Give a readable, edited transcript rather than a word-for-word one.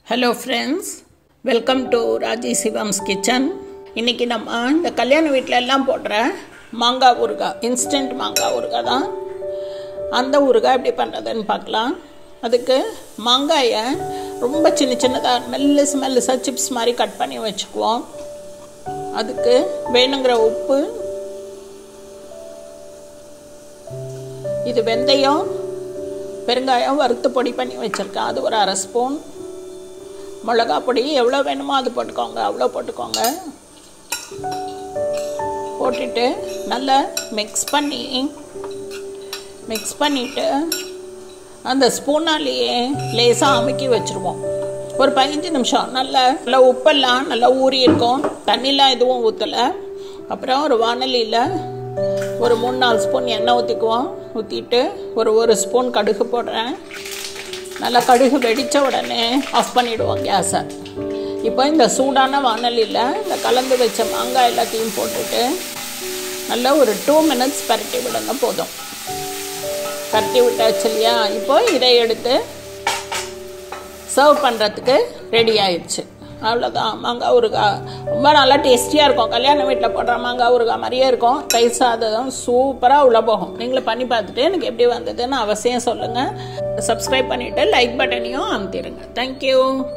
Hello friends, welcome to राजी शिवम्स kitchen. इनकी நம்ம இந்த கல்யாண வீட்ல எல்லாம் போடுற மாங்காய் ஊறுகாய், இன்ஸ்டன்ட் மாங்காய் ஊறுகாய் தான். அந்த ஊறுகாய் எப்படி பண்ணுறதுன்னு பார்க்கலாம். அதுக்கு மாங்காயை ரொம்ப சின்ன சின்னதாக மெல்லிசா சிப்ஸ் மாதிரி கட் பண்ணி வச்சுக்குவோம். அதுக்கு வேணுங்கிற உப்பு, இது வெந்தயம், பெருங்காயம் வறுத்து பொடி பண்ணி வச்சுருக்கேன், அது ஒரு அரை ஸ்பூன். மிளகா பொடி எவ்வளோ வேணுமோ அது போட்டுக்கோங்க, அவ்வளோ போட்டுக்கோங்க. போட்டுட்டு நல்லா மிக்ஸ் பண்ணிவிட்டு அந்த ஸ்பூனாலேயே லேசாக அமுக்கி வச்சுருவோம். ஒரு 15 நிமிஷம் நல்லா உப்பெல்லாம் நல்லா ஊறி இருக்கும், தண்ணிலாம் எதுவும் ஊற்றலை. அப்புறம் ஒரு வானலியில் ஒரு 3-4 ஸ்பூன் எண்ணெய் ஊற்றிக்குவோம். ஊற்றிட்டு ஒரு ஸ்பூன் கடுகு போடுறேன். நல்லா கடுகு வெடித்த உடனே ஆஃப் பண்ணிவிடுவோம் கேஸை. இப்போ இந்த சூடான வானலியில் இந்த கலந்து வச்ச மாங்காய் எல்லாத்தையும் போட்டுட்டு நல்லா ஒரு 2 மினிட்ஸ் பரட்டி விடுங்க, போதும். பரட்டி விட்டாச்சு இல்லையா? இப்போ இதை எடுத்து சர்வ் பண்ணுறதுக்கு ரெடி ஆயிடுச்சு. அவ்வளோதான், மாங்காய் ஊறுகாய் ரொம்ப நல்லா டேஸ்டியாக இருக்கும். கல்யாண வீட்டில் போடுற மாங்காய் ஊறுகாய் மாதிரியே இருக்கும். தயிர் சாதம் சூப்பராக உள்ள போகும். நீங்களும் பண்ணி பார்த்துட்டு எனக்கு எப்படி வந்ததுன்னு அவசியம் சொல்லுங்கள். சப்ஸ்கிரைப் பண்ணிவிட்டு லைக் பட்டனையும் அமுத்திடுங்க. தேங்க்யூ.